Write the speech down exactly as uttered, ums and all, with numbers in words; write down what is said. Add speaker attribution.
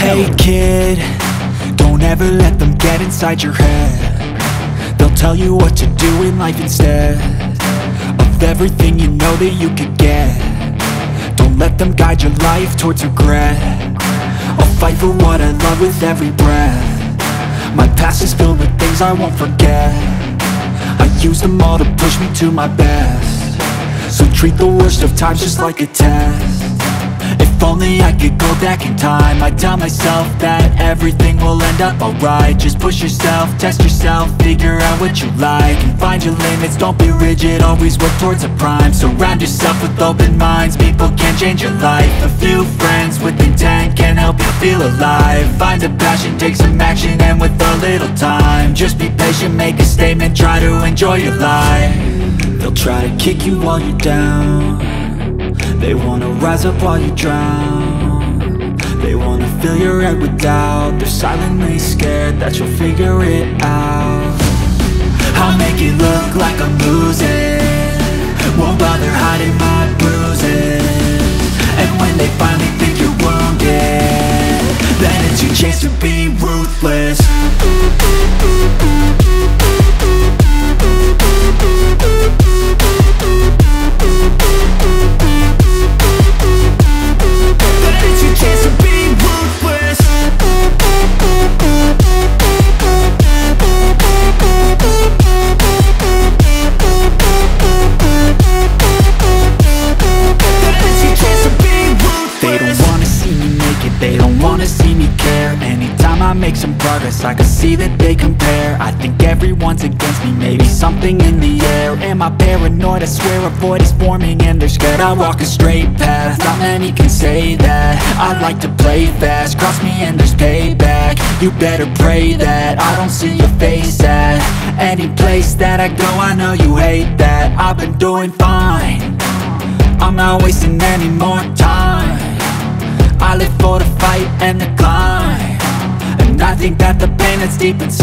Speaker 1: Hey kid, don't ever let them get inside your head. They'll tell you what to do in life instead of everything you know that you could get. Don't let them guide your life towards regret. I'll fight for what I love with every breath. My past is filled with things I won't forget. I use them all to push me to my best. So treat the worst of times just like a test. If only I could go back in time, I'd tell myself that everything will end up alright. Just push yourself, test yourself, figure out what you like, and find your limits, don't be rigid, always work towards a prime. Surround yourself with open minds, people can change your life. A few friends with intent can help you feel alive. Find a passion, take some action, and with a little time, just be patient, make a statement, try to enjoy your life. They'll try to kick you while you're down. They wanna rise up while you drown. They wanna fill your head with doubt. They're silently scared that you'll figure it out. I'll make it look like I'm losing, won't bother hiding my bruises. And when they finally think you're wounded, then it's your chance to be ruthless. They don't wanna see me care. Anytime I make some progress, I can see that they compare. I think everyone's against me, maybe something in the air. Am I paranoid? I swear a void is forming and they're scared. I walk a straight path, not many can say that. I like to play fast, cross me and there's payback. You better pray that I don't see your face at any place that I go. I know you hate that. I've been doing fine, I'm not wasting any more time. I live for the fight and the climb, and I think that the pain that's deep inside